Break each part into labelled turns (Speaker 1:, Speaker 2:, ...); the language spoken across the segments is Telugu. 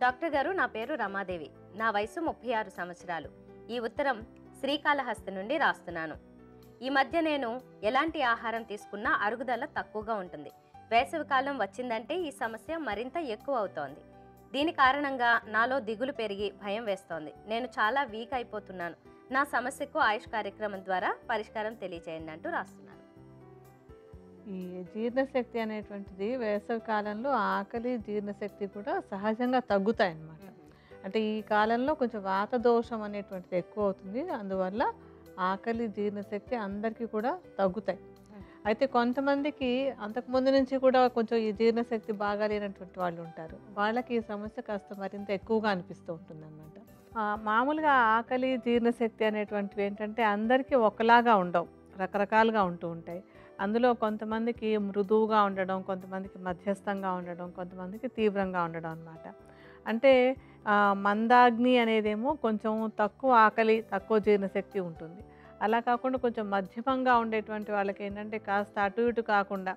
Speaker 1: డాక్టర్ గారు, నా పేరు రమాదేవి. నా వయసు 36 సంవత్సరాలు. ఈ ఉత్తరం శ్రీకాళహస్తి నుండి రాస్తున్నాను. ఈ మధ్య నేను ఎలాంటి ఆహారం తీసుకున్నా అరుగుదల తక్కువగా ఉంటుంది. వేసవికాలం వచ్చిందంటే ఈ సమస్య మరింత ఎక్కువ అవుతోంది. దీని కారణంగా నాలో దిగులు పెరిగి భయం వేస్తోంది. నేను చాలా వీక్ అయిపోతున్నాను. నా సమస్యకు ఆయుష్ కార్యక్రమం ద్వారా పరిష్కారం తెలియజేయండి అంటూ రాస్తున్నాను.
Speaker 2: ఈ జీర్ణశక్తి అనేటువంటిది వేసవి కాలంలో ఆకలి, జీర్ణశక్తి కూడా సహజంగా తగ్గుతాయన్నమాట. అంటే ఈ కాలంలో కొంచెం వాత దోషం అనేటువంటిది ఎక్కువ అవుతుంది. అందువల్ల ఆకలి, జీర్ణశక్తి అందరికీ కూడా తగ్గుతాయి. అయితే కొంతమందికి అంతకుముందు నుంచి కూడా కొంచెం ఈ జీర్ణశక్తి బాగా లేనటువంటి వాళ్ళు ఉంటారు. వాళ్ళకి ఈ సమస్య కాస్త మరింత ఎక్కువగా అనిపిస్తూ ఉంటుందన్నమాట. మామూలుగా ఆకలి, జీర్ణశక్తి అనేటువంటివి ఏంటంటే అందరికీ ఒకలాగా ఉండవు, రకరకాలుగా ఉంటూ ఉంటాయి. అందులో కొంతమందికి మృదువుగా ఉండడం, కొంతమందికి మధ్యస్థంగా ఉండడం, కొంతమందికి తీవ్రంగా ఉండడం అన్నమాట. అంటే మందాగ్ని అనేదేమో కొంచెం తక్కువ ఆకలి, తక్కువ జీర్ణశక్తి ఉంటుంది. అలా కాకుండా కొంచెం మధ్యమంగా ఉండేటువంటి వాళ్ళకి ఏంటంటే కాస్త అటు ఇటు కాకుండా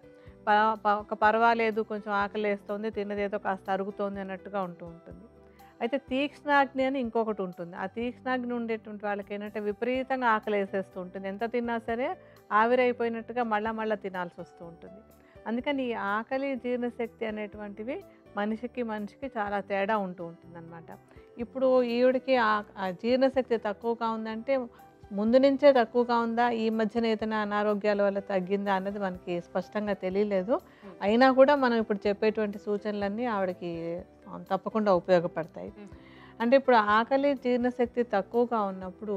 Speaker 2: ఒక పర్వాలేదు, కొంచెం ఆకలి వేస్తుంది, తిన్నదేదో కాస్త అరుగుతోంది అన్నట్టుగా ఉంటూ ఉంటుంది. అయితే తీక్ష్ణాగ్ని అని ఇంకొకటి ఉంటుంది. ఆ తీక్ష్ణాగ్ని ఉండేటువంటి వాళ్ళకి ఏంటంటే విపరీతంగా ఆకలి వేసేస్తూ ఉంటుంది. ఎంత తిన్నా సరే ఆవిరైపోయినట్టుగా మళ్ళా తినాల్సి వస్తూ ఉంటుంది. అందుకని ఈ ఆకలి, జీర్ణశక్తి అనేటువంటివి మనిషికి చాలా తేడా ఉంటూ ఉంటుందన్నమాట. ఇప్పుడు ఈవిడికి ఆ జీర్ణశక్తి తక్కువగా ఉందంటే ముందు నుంచే తక్కువగా ఉందా, ఈ మధ్యన ఏదైనా అనారోగ్యాల వల్ల తగ్గిందా అన్నది మనకి స్పష్టంగా తెలియలేదు. అయినా కూడా మనం ఇప్పుడు చెప్పేటువంటి సూచనలన్నీ ఆవిడకి తప్పకుండా ఉపయోగపడతాయి. అంటే ఇప్పుడు ఆకలి, జీర్ణశక్తి తక్కువగా ఉన్నప్పుడు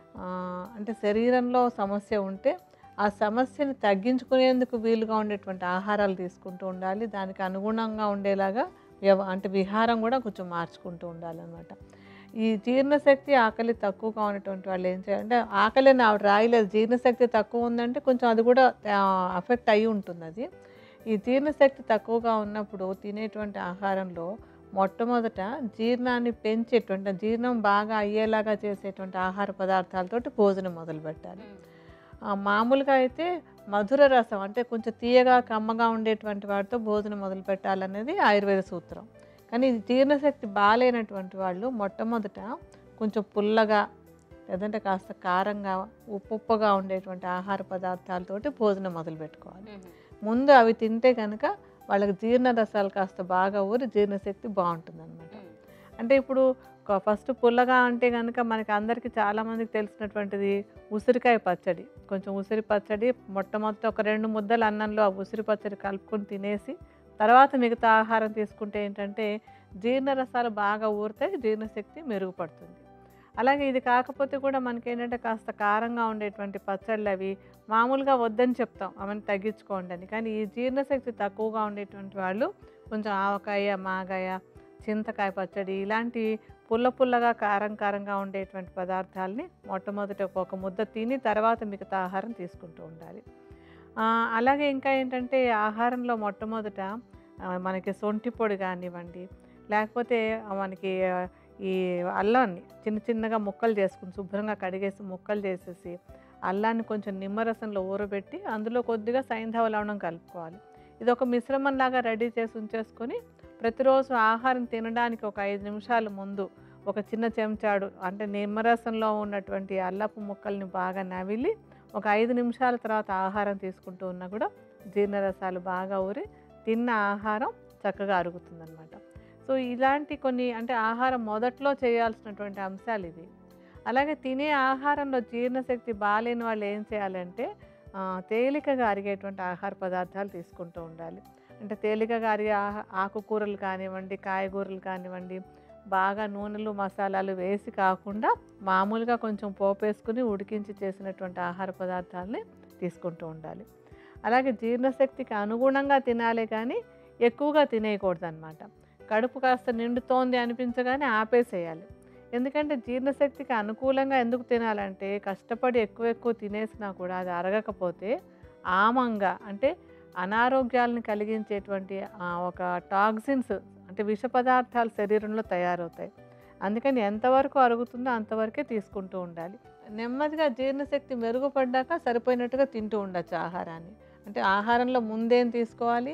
Speaker 2: అంటే శరీరంలో సమస్య ఉంటే ఆ సమస్యని తగ్గించుకునేందుకు వీలుగా ఉండేటువంటి ఆహారాలు తీసుకుంటూ ఉండాలి. దానికి అనుగుణంగా ఉండేలాగా అంటే విహారం కూడా కొంచెం మార్చుకుంటూ ఉండాలన్నమాట. ఈ జీర్ణశక్తి, ఆకలి తక్కువగా ఉన్నటువంటి వాళ్ళు ఏం చేయాలంటే, ఆకలి అని ఆవిడ రాయలేదు, జీర్ణశక్తి తక్కువ ఉందంటే కొంచెం అది కూడా అఫెక్ట్ అయి ఉంటుంది. అది ఈ జీర్ణశక్తి తక్కువగా ఉన్నప్పుడు తినేటువంటి ఆహారంలో మొట్టమొదట జీర్ణాన్ని పెంచేటువంటి, జీర్ణం బాగా అయ్యేలాగా చేసేటువంటి ఆహార పదార్థాలతోటి భోజనం మొదలు పెట్టాలి. మామూలుగా అయితే మధుర రసం అంటే కొంచెం తీయగా, కమ్మగా ఉండేటువంటి వాటితో భోజనం మొదలు పెట్టాలనేది ఆయుర్వేద సూత్రం. కానీ జీర్ణశక్తి బాగాలేనటువంటి వాళ్ళు మొట్టమొదట కొంచెం పుల్లగా, లేదంటే కాస్త కారంగా, ఉప్పుగా ఉండేటువంటి ఆహార పదార్థాలతోటి భోజనం మొదలు పెట్టుకోవాలి. ముందు అవి తింటే కనుక వాళ్ళకి జీర్ణ రసాలు కాస్త బాగా ఊరి జీర్ణశక్తి బాగుంటుందన్నమాట. అంటే ఇప్పుడు ఫస్ట్ పుల్లగా అంటే కనుక మనకి అందరికీ చాలామందికి తెలిసినటువంటిది ఉసిరికాయ పచ్చడి. కొంచెం ఉసిరి పచ్చడి మొట్టమొదట ఒక 2 ముద్దలు అన్నంలో ఆ ఉసిరి పచ్చడి కలుపుకొని తినేసి తర్వాత మిగతా ఆహారం తీసుకుంటే ఏంటంటే జీర్ణరసాలు బాగా ఊరితే జీర్ణశక్తి మెరుగుపడుతుంది. అలాగే ఇది కాకపోతే కూడా మనకేంటంటే కాస్త కారంగా ఉండేటువంటి పచ్చళ్ళు అవి మామూలుగా వద్దని చెప్తాం, అవన్నీ తగ్గించుకోండి అని. కానీ ఈ జీర్ణశక్తి తక్కువగా ఉండేటువంటి వాళ్ళు కొంచెం ఆవకాయ, మాగాయ, చింతకాయ పచ్చడి ఇలాంటి పుల్లగా కారంగా ఉండేటువంటి పదార్థాలని మొట్టమొదట ఒక ముద్ద తిని తర్వాత మిగతా ఆహారం తీసుకుంటూ ఉండాలి. అలాగే ఇంకా ఏంటంటే ఆహారంలో మొట్టమొదట మనకి సొంటి పొడి కానివ్వండి, లేకపోతే మనకి ఈ అల్లాన్ని చిన్నగా ముక్కలు చేసుకుని శుభ్రంగా కడిగేసి ముక్కలు చేసేసి అల్లాన్ని కొంచెం నిమ్మరసంలో ఊరబెట్టి అందులో కొద్దిగా సైంధవ లవణం కలుపుకోవాలి. ఇది ఒక మిశ్రమంలాగా రెడీ చేసి ఉంచేసుకొని ప్రతిరోజు ఆహారం తినడానికి ఒక 5 నిమిషాల ముందు ఒక చిన్న చెంచాడు అంటే నిమ్మరసంలో ఉన్నటువంటి అల్లపు ముక్కల్ని బాగా నవిలి ఒక 5 నిమిషాల తర్వాత ఆహారం తీసుకుంటూ ఉన్నా కూడా జీర్ణరసాలు బాగా ఊరి తిన్న ఆహారం చక్కగా అరుగుతుందన్నమాట. సో ఇలాంటి కొన్ని అంటే ఆహారం మొదట్లో చేయాల్సినటువంటి అంశాలు ఇవి. అలాగే తినే ఆహారంలో జీర్ణశక్తి బాగాలేని వాళ్ళు ఏం చేయాలంటే తేలికగా అరిగేటువంటి ఆహార పదార్థాలు తీసుకుంటూ ఉండాలి. అంటే తేలికగా అరిగే ఆకుకూరలు కానివ్వండి, కాయగూరలు కానివ్వండి, బాగా నూనెలు, మసాలాలు వేసి కాకుండా మామూలుగా కొంచెం పోపేసుకుని ఉడికించి చేసినటువంటి ఆహార పదార్థాలని తీసుకుంటూ ఉండాలి. అలాగే జీర్ణశక్తికి అనుగుణంగా తినాలి కానీ ఎక్కువగా తినేయకూడదు అన్నమాట. కడుపు కాస్త నిండుతోంది అనిపించగానే ఆపేసేయాలి. ఎందుకంటే జీర్ణశక్తికి అనుకూలంగా ఎందుకు తినాలంటే కష్టపడి ఎక్కువ తినేసినా కూడా అది అరగకపోతే ఆమంగా అంటే అనారోగ్యాలను కలిగించేటువంటి ఒక టాక్సిన్స్ అంటే విష పదార్థాలు శరీరంలో తయారవుతాయి. అందుకని ఎంతవరకు అరుగుతుందో అంతవరకే తీసుకుంటూ ఉండాలి. నెమ్మదిగా జీర్ణశక్తి మెరుగుపడ్డాక సరిపోయినట్టుగా తింటూ ఉండొచ్చు ఆహారాన్ని. అంటే ఆహారంలో ముందేం తీసుకోవాలి,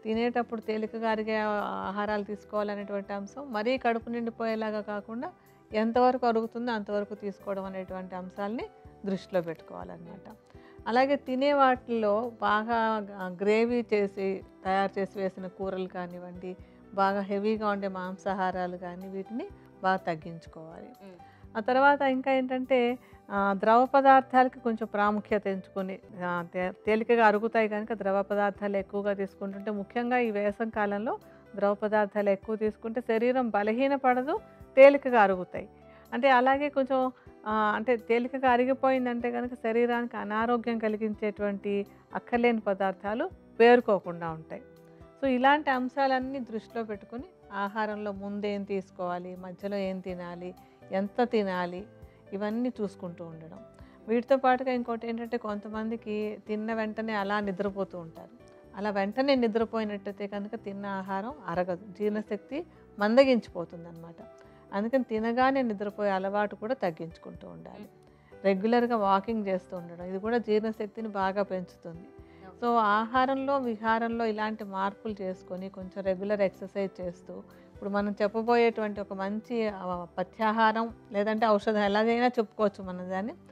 Speaker 2: తినేటప్పుడు తేలికగా అరిగే ఆహారాలు తీసుకోవాలనేటువంటి అంశం, మరీ కడుపు నిండిపోయేలాగా కాకుండా ఎంతవరకు అరుగుతుందో అంతవరకు తీసుకోవడం అనేటువంటి అంశాలని దృష్టిలో పెట్టుకోవాలన్నమాట. అలాగే తినే వాటిల్లో బాగా గ్రేవీ చేసి తయారు చేసి వేసిన కూరలు కానివ్వండి, బాగా హెవీగా ఉండే మాంసాహారాలు కానీ వీటిని బాగా తగ్గించుకోవాలి. ఆ తర్వాత ఇంకా ఏంటంటే ద్రవ పదార్థాలకి కొంచెం ప్రాముఖ్యత ఎంచుకొని తేలికగా అరుగుతాయి కనుక ద్రవ పదార్థాలు ఎక్కువగా తీసుకుంటుంటే, ముఖ్యంగా ఈ వేసవి కాలంలో ద్రవ పదార్థాలు ఎక్కువ తీసుకుంటే శరీరం బలహీనపడదు, తేలికగా అరుగుతాయి. అంటే అలాగే కొంచెం అంటే తేలికగా అరిగిపోయిందంటే కనుక శరీరానికి అనారోగ్యం కలిగించేటువంటి అక్కర్లేని పదార్థాలు పేరుకోకుండా ఉంటాయి. సో ఇలాంటి అంశాలన్నీ దృష్టిలో పెట్టుకొని ఆహారంలో ముందేం తీసుకోవాలి, మధ్యలో ఏం తినాలి, ఎంత తినాలి, ఇవన్నీ చూసుకుంటూ ఉండడం. వీటితో పాటుగా ఇంకోటి ఏంటంటే, కొంతమందికి తిన్న వెంటనే అలా నిద్రపోతూ ఉంటారు. అలా వెంటనే నిద్రపోయినట్టయితే కనుక తిన్న ఆహారం అరగదు, జీర్ణశక్తి మందగించిపోతుంది అన్నమాట. అందుకని తినగానే నిద్రపోయే అలవాటు కూడా తగ్గించుకుంటూ ఉండాలి. రెగ్యులర్గా వాకింగ్ చేస్తూ ఉండడం, ఇది కూడా జీర్ణశక్తిని బాగా పెంచుతుంది. సో ఆహారంలో విహారంలో ఇలాంటి మార్పులు చేసుకొని కొంచెం రెగ్యులర్ ఎక్సర్సైజ్ చేస్తూ, ఇప్పుడు మనం చెప్పబోయేటువంటి ఒక మంచి పథ్యాహారం లేదంటే ఔషధం ఎలాగైనా చెప్పుకోవచ్చు మనం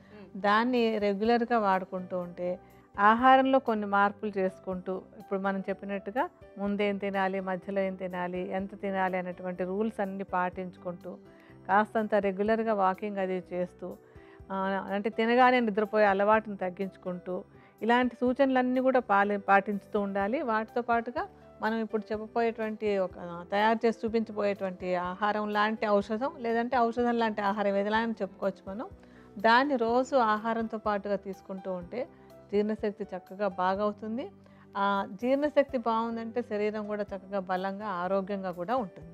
Speaker 2: దాన్ని రెగ్యులర్గా వాడుకుంటూ ఉంటే, ఆహారంలో కొన్ని మార్పులు చేసుకుంటూ, ఇప్పుడు మనం చెప్పినట్టుగా ముందేం తినాలి, మధ్యలో ఏం తినాలి, ఎంత తినాలి అనేటువంటి రూల్స్ అన్నీ పాటించుకుంటూ, కాస్తంత రెగ్యులర్గా వాకింగ్ అది చేస్తూ, అంటే తినగానే నిద్రపోయే అలవాటును తగ్గించుకుంటూ, ఇలాంటి సూచనలన్నీ కూడా పాటించుతూ ఉండాలి. వాటితో పాటుగా మనం ఇప్పుడు చెప్పబోయేటువంటి ఒక తయారు చేసి చూపించబోయేటువంటి ఆహారం లాంటి ఔషధం లేదంటే ఔషధం లాంటి ఆహారం ఏదైనా చెప్పుకోవచ్చు మనం. దాన్ని రోజు ఆహారంతో పాటుగా తీసుకుంటూ ఉంటే జీర్ణశక్తి చక్కగా బాగవుతుంది. జీర్ణశక్తి బాగుందంటే శరీరం కూడా చక్కగా బలంగా ఆరోగ్యంగా కూడా ఉంటుంది.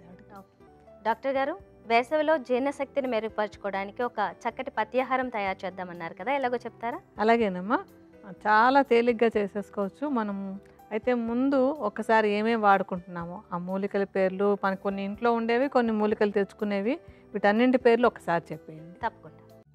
Speaker 1: డాక్టర్ గారు, వేసవిలో జీర్ణశక్తిని మెరుగుపరచుకోవడానికి ఒక చక్కటి పథ్యాహారం తయారు చేద్దామన్నారు కదా, ఎలాగో చెప్తారా?
Speaker 2: అలాగేనమ్మా, చాలా తేలిగ్గా చేసేసుకోవచ్చు మనం. అయితే ముందు ఒకసారి ఏమేమి వాడుకుంటున్నామో ఆ మూలికల పేర్లు, మనకు కొన్ని ఇంట్లో ఉండేవి, కొన్ని మూలికలు తెచ్చుకునేవి, వీటన్నింటి పేర్లు ఒకసారి చెప్పేయండి.
Speaker 1: తప్పకుండా.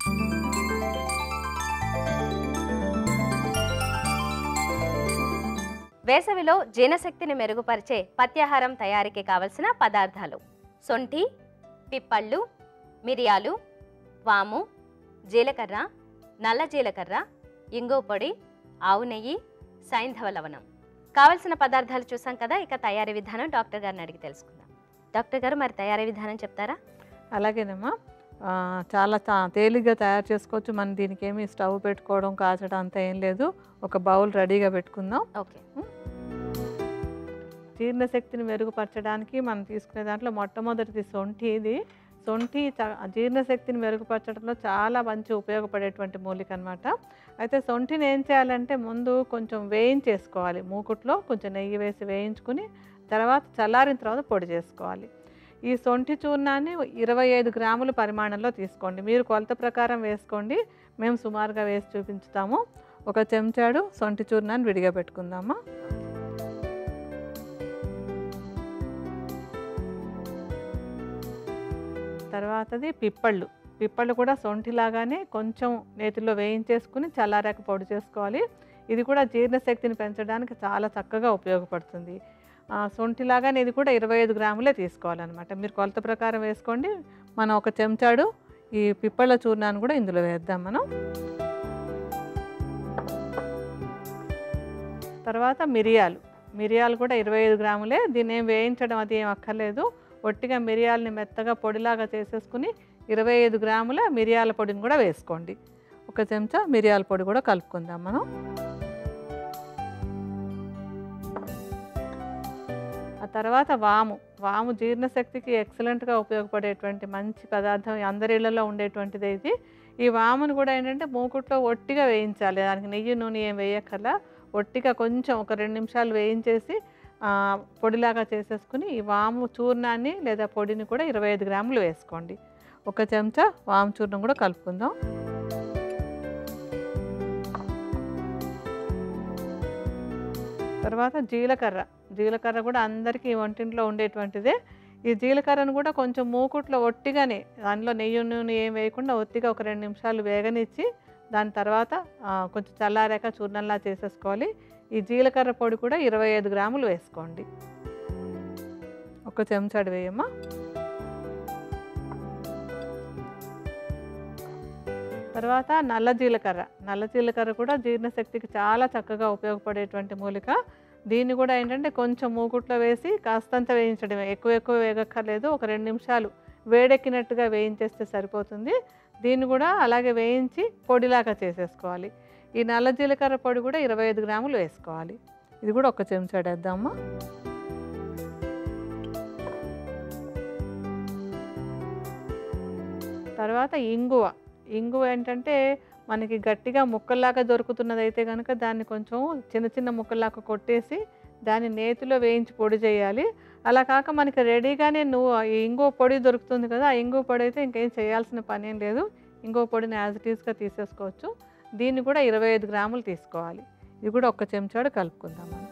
Speaker 1: వేసవిలో జీర్ణశక్తిని మెరుగుపరిచే పథ్యాహారం తయారీకి కావలసిన పదార్థాలు: సొంఠి, పిప్పళ్ళు, మిరియాలు, వాము, జీలకర్ర, నల్ల జీలకర్ర, ఇంగువ పొడి, ఆవు నెయ్యి, సైంధవ లవణం. కావలసిన పదార్థాలు చూసాం కదా, ఇక తయారీ విధానం డాక్టర్ గారిని అడిగి తెలుసుకుందాం. డాక్టర్ గారు, మరి తయారీ విధానం చెప్తారా?
Speaker 2: అలాగేనమ్మా, చాలా తేలిగ్గా తయారు చేసుకోవచ్చు. మనం దీనికి ఏమి స్టవ్ పెట్టుకోవడం కాచడం అంతా ఏం లేదు. ఒక బౌల్ రెడీగా పెట్టుకుందాం.
Speaker 1: ఓకే.
Speaker 2: జీర్ణశక్తిని మెరుగుపరచడానికి మనం తీసుకునే దాంట్లో మొట్టమొదటిది సొంఠి. ఇది సొంఠి జీర్ణశక్తిని మెరుగుపరచడంలో చాలా మంచి ఉపయోగపడేటువంటి మూలిక అనమాట. అయితే సొంఠిని ఏం చేయాలంటే ముందు కొంచెం వేయించేసుకోవాలి. మూకుట్లో కొంచెం నెయ్యి వేసి వేయించుకుని తర్వాత చల్లారిన తర్వాత పొడి చేసుకోవాలి. ఈ సొంఠి చూర్ణాన్ని 25 గ్రాముల పరిమాణంలో తీసుకోండి. మీరు కొలత ప్రకారం వేసుకోండి, మేము సుమారుగా వేసి చూపించుతాము. ఒక చెంచాడు సొంఠి చూర్ణాన్ని విడిగా పెట్టుకుందామా. తర్వాతది పిప్పళ్ళు. పిప్పళ్ళు కూడా సొంఠిలాగానే కొంచెం నేతిలో వేయించేసుకుని చల్లారాక పొడి చేసుకోవాలి. ఇది కూడా జీర్ణశక్తిని పెంచడానికి చాలా చక్కగా ఉపయోగపడుతుంది. సొంఠిలాగానే ఇది కూడా 25 గ్రాములే తీసుకోవాలన్నమాట. మీరు కొలత ప్రకారం వేసుకోండి. మనం ఒక చెంచాడు ఈ పిప్పళ్ళ చూర్ణాన్ని కూడా ఇందులో వేద్దాం మనం. తర్వాత మిరియాలు కూడా 25 గ్రాములే. దీన్ని ఏం వేయించడం అది ఏం అక్కర్లేదు. ఒట్టిగా మిరియాలని మెత్తగా పొడిలాగా చేసేసుకుని 25 గ్రాముల మిరియాల పొడిని కూడా వేసుకోండి. ఒక చెంచా మిరియాల పొడి కూడా కలుపుకుందాం మనం. ఆ తర్వాత వాము జీర్ణశక్తికి ఎక్సలెంట్గా ఉపయోగపడేటువంటి మంచి పదార్థం, అందరి ఇళ్లలో ఉండేటువంటిది ఇది. ఈ వామును కూడా ఏంటంటే మూకుట్లో ఒట్టిగా వేయించాలి. దానికి నెయ్యి నూనె ఏం వేయక్కర్లా. ఒట్టిగా కొంచెం ఒక 2 నిమిషాలు వేయించేసి పొడిలాగా చేసేసుకుని ఈ వాము చూర్ణాన్ని లేదా పొడిని కూడా 25 గ్రాములు వేసుకోండి. ఒక చెంచా వాము చూర్ణం కూడా కలుపుకుందాం. తర్వాత జీలకర్ర కూడా అందరికీ వంటింట్లో ఉండేటువంటిదే. ఈ జీలకర్రను కూడా కొంచెం మూకుట్లో ఒట్టిగానే, దానిలో నెయ్యి నూనె ఏం వేయకుండా ఒత్తిగా ఒక 2 నిమిషాలు వేగనిచ్చి దాని తర్వాత కొంచెం చల్లారాక చూర్ణంలా చేసేసుకోవాలి. ఈ జీలకర్ర పొడి కూడా 25 గ్రాములు వేసుకోండి. ఒక చెంచాడు వేయమ్మా. తర్వాత నల్ల జీలకర్ర కూడా జీర్ణశక్తికి చాలా చక్కగా ఉపయోగపడేటువంటి మూలిక. దీన్ని కూడా ఏంటంటే కొంచెం మూకుట్లో వేసి కాస్తంత వేయించడమే, ఎక్కువ వేగక్కర్లేదు. ఒక 2 నిమిషాలు వేడెక్కినట్టుగా వేయించేస్తే సరిపోతుంది. దీన్ని కూడా అలాగే వేయించి పొడిలాగా చేసేసుకోవాలి. ఈ నల్ల జీలకర్ర పొడి కూడా 25 గ్రాములు వేసుకోవాలి. ఇది కూడా ఒక చెంచాడు వేద్దామా. తర్వాత ఇంగువ ఏంటంటే మనకి గట్టిగా ముక్కల్లాగా దొరుకుతున్నదైతే కనుక దాన్ని కొంచెం చిన్న ముక్కల్లాగా కొట్టేసి దాన్ని నేతిలో వేయించి పొడి చేయాలి. అలా కాక మనకి రెడీగానే ఈ ఇంగువ పొడి దొరుకుతుంది కదా, ఆ ఇంగువ పొడి అయితే ఇంకేం చేయాల్సిన పని ఏం లేదు. ఇంగువ పొడిని యాజ్ ఇట్ ఈస్గా తీసేసుకోవచ్చు. దీన్ని కూడా 25 గ్రాములు తీసుకోవాలి. ఇది కూడా ఒక చెంచాడు కలుపుకుందాం మనం.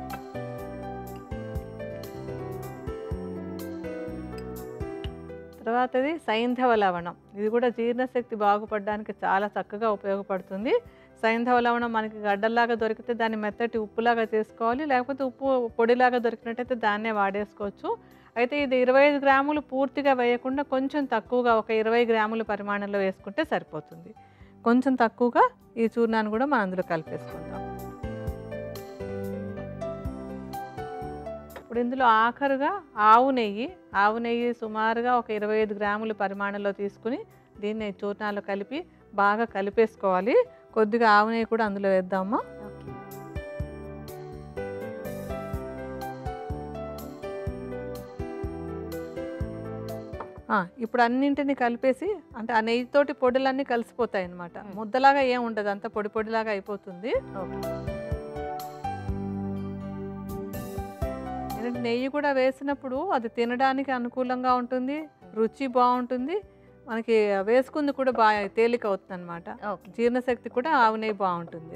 Speaker 2: తర్వాతది సైంధవ లవణం. ఇది కూడా జీర్ణశక్తి బాగుపడడానికి చాలా చక్కగా ఉపయోగపడుతుంది. సైంధవ లవణం మనకి గడ్డల్లాగా దొరికితే దాన్ని మెత్తటి ఉప్పులాగా చేసుకోవాలి, లేకపోతే ఉప్పు పొడిలాగా దొరికినట్టయితే దాన్నే వాడేసుకోవచ్చు. అయితే ఇది 25 గ్రాములు పూర్తిగా వేయకుండా కొంచెం తక్కువగా ఒక 20 గ్రాముల పరిమాణంలో వేసుకుంటే సరిపోతుంది. కొంచెం తక్కువగా ఈ చూర్ణాన్ని కూడా మనం అందులో కలిపేసుకుందాం. ఇప్పుడు ఇందులో ఆఖరుగా ఆవు నెయ్యి సుమారుగా ఒక 25 గ్రాముల పరిమాణంలో తీసుకుని దీన్ని చూర్ణాలు కలిపి బాగా కలిపేసుకోవాలి. కొద్దిగా ఆవు నెయ్యి కూడా అందులో వేద్దామా. ఇప్పుడు అన్నింటినీ కలిపేసి అంటే ఆ నెయ్యితోటి పొడులన్నీ కలిసిపోతాయి అన్నమాట. ముద్దలాగా ఏం ఉండదు, అంతా పొడిలాగా అయిపోతుంది. నెయ్యి కూడా వేసినప్పుడు అది తినడానికి అనుకూలంగా ఉంటుంది, రుచి బాగుంటుంది, మనకి వేసుకుంది కూడా బాగా తేలిక అవుతుంది అనమాట. జీర్ణశక్తి కూడా ఆవు నెయ్యి బాగుంటుంది.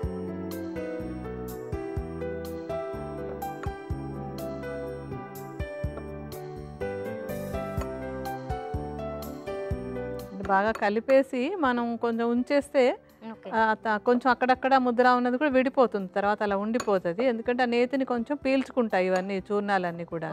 Speaker 2: బాగా కలిపేసి మనం కొంచెం ఉంచేస్తే కొంచెం అక్కడక్కడ ముద్ర ఉన్నది కూడా విడిపోతుంది, తర్వాత అలా ఉండిపోతుంది. ఎందుకంటే ఆ నేతిని కొంచెం పీల్చుకుంటాయి ఇవన్నీ చూర్ణాలన్నీ కూడా.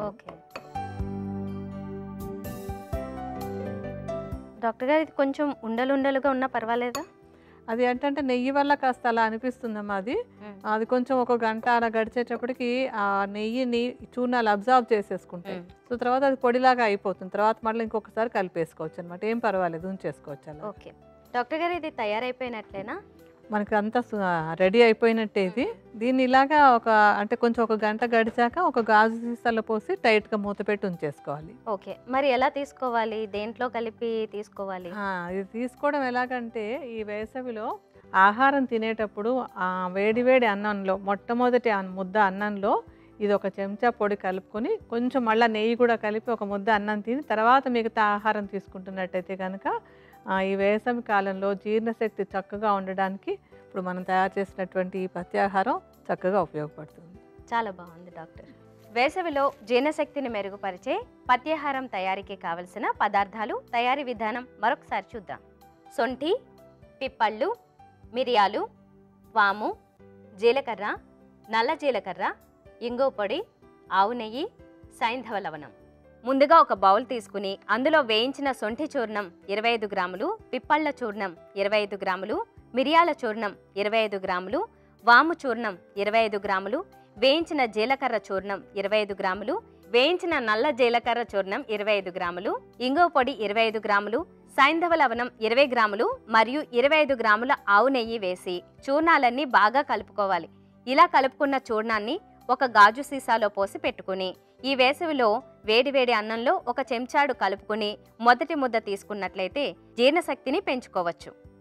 Speaker 1: డాక్టర్ గారు ఇది కొంచెం ఉండలుగా ఉన్నా పర్వాలేదా?
Speaker 2: అది ఏంటంటే నెయ్యి వల్ల కాస్త అలా అనిపిస్తుందమ్మా. అది కొంచెం ఒక గంట అలా గడిచేటప్పటికి ఆ నెయ్యిని చూర్ణాలు అబ్జర్వ్ చేసేసుకుంటాయి. సో తర్వాత అది పొడిలాగా అయిపోతుంది. తర్వాత మళ్ళీ ఇంకొకసారి కలిపేసుకోవచ్చు అనమాట. ఏం పర్వాలేదు, ఉంచేసుకోవచ్చు అలా.
Speaker 1: ఓకే డాక్టర్ గారు, ఇది తయారైపోయినట్లేనా?
Speaker 2: మనకి అంతా రెడీ అయిపోయినట్టే ఇది. దీన్ని ఇలాగా అంటే కొంచెం ఒక గంట గడిచాక ఒక గాజు సీసాలో పోసి టైట్గా మూత పెట్టి ఉంచేసుకోవాలి.
Speaker 1: ఓకే, మరి ఎలా తీసుకోవాలి, దేంట్లో కలిపి తీసుకోవాలి?
Speaker 2: ఇది తీసుకోవడం ఎలాగంటే ఈ వేసవిలో ఆహారం తినేటప్పుడు వేడి అన్నంలో మొట్టమొదటి ముద్ద అన్నంలో ఇది ఒక చెంచా పొడి కలుపుకొని కొంచెం మళ్ళీ నెయ్యి కూడా కలిపి ఒక ముద్ద అన్నం తిని తర్వాత మిగతా ఆహారం తీసుకుంటున్నట్టయితే కనుక ఈ వేసవి కాలంలో జీర్ణశక్తి చక్కగా ఉండడానికి ఇప్పుడు మనం తయారు చేసినటువంటి ఈ పత్యాహారం చక్కగా ఉపయోగపడుతుంది.
Speaker 1: చాలా బాగుంది డాక్టర్. వేసవిలో జీర్ణశక్తిని మెరుగుపరిచే పత్యాహారం తయారీకి కావలసిన పదార్థాలు, తయారీ విధానం మరొకసారి చూద్దాం. సొంఠి, పిప్పళ్ళు, మిరియాలు, వాము, జీలకర్ర, నల్ల జీలకర్ర, ఇంగువ పొడి, ఆవు నెయ్యి, సైంధవ లవణం. ముందుగా ఒక బౌల్ తీసుకుని అందులో వేయించిన సొంఠి చూర్ణం 25 గ్రాములు, పిప్పళ్ళ చూర్ణం 25 గ్రాములు, మిరియాల చూర్ణం 25 గ్రాములు, వాము చూర్ణం 25 గ్రాములు, వేయించిన జీలకర్ర చూర్ణం 25 గ్రాములు, వేయించిన నల్ల జీలకర్ర చూర్ణం 25 గ్రాములు, ఇంగువ పొడి 25 గ్రాములు, సైంధవ లవణం 20 గ్రాములు మరియు 25 గ్రాముల ఆవు నెయ్యి వేసి చూర్ణాలన్నీ బాగా కలుపుకోవాలి. ఇలా కలుపుకున్న చూర్ణాన్ని ఒక గాజు సీసాలో పోసి పెట్టుకుని ఈ వేసవిలో వేడివేడి అన్నంలో ఒక చెంచాడు కలుపుకుని మొదటి ముద్ద తీసుకున్నట్లయితే జీర్ణశక్తిని పెంచుకోవచ్చు.